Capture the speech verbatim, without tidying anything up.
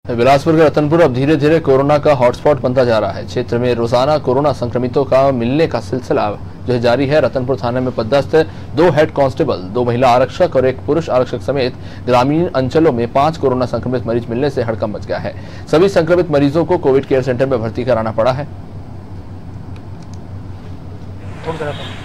बिलासपुर के रतनपुर अब धीरे धीरे कोरोना का हॉटस्पॉट बनता जा रहा है। क्षेत्र में रोजाना कोरोना संक्रमितों का मिलने का सिलसिला जो है जारी है। रतनपुर थाने में पदस्थ दो हेड कांस्टेबल, दो महिला आरक्षक और एक पुरुष आरक्षक समेत ग्रामीण अंचलों में पांच कोरोना संक्रमित मरीज मिलने से हड़कंप मच गया है। सभी संक्रमित मरीजों को कोविड केयर सेंटर में भर्ती कराना पड़ा है।